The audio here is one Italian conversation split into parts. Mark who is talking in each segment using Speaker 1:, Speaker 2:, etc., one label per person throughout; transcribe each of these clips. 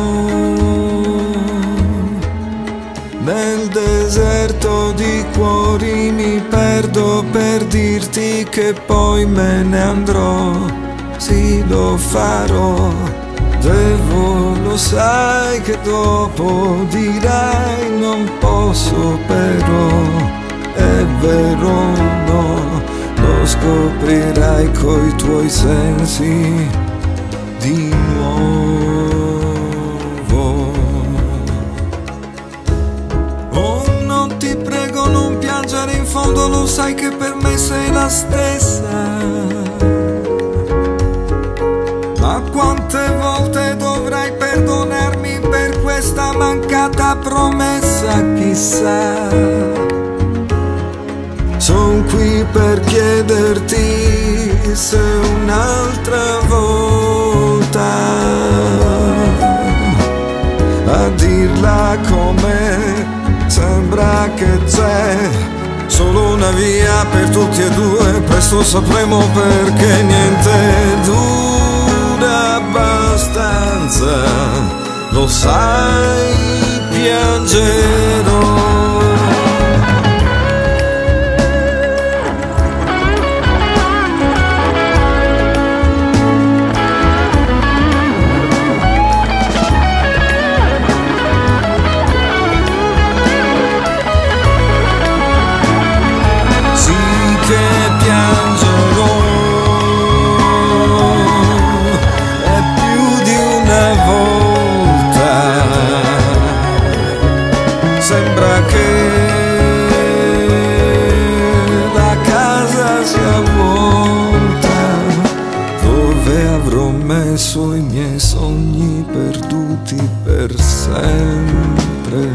Speaker 1: Nel deserto di cuori mi perdo per dirti che poi me ne andrò. Sì, lo farò. Lo sai che dopo dirai non posso, però è vero, no, lo scoprirai coi tuoi sensi di nuovo. Oh, non ti prego, non piangere, in fondo lo sai che per me sei la stessa. Ma quante volte dovrai perdonarmi per questa mancata promessa, chissà. Son qui per chiederti se un'altra volta, a dirla com'è, sembra che c'è solo una via per tutti e due. Presto sapremo perché niente dura abbastanza, lo sai, piangerò. Sì che piangerò, sembra che la casa sia vuota, dove avrò messo i miei sogni perduti per sempre.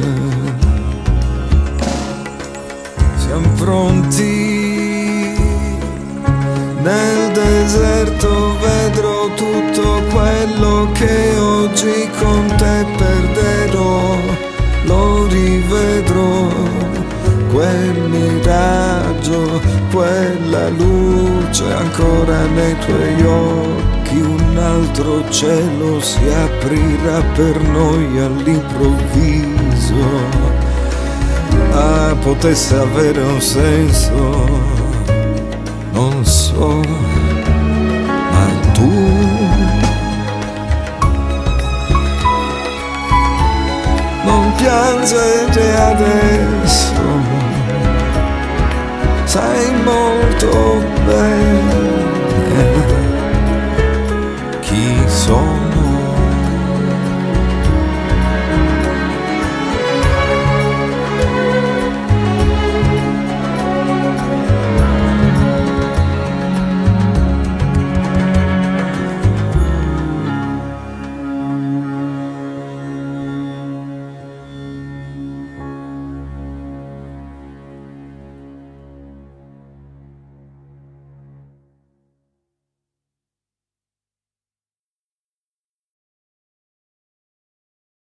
Speaker 1: Siamo pronti, nel deserto vedrò tutto quello che oggi con te perderò. Lo rivedrò, quel miraggio, quella luce ancora nei tuoi occhi. Un altro cielo si aprirà per noi all'improvviso. Ah, potesse avere un senso, non so, ma tu non piangere adesso, sai molto bene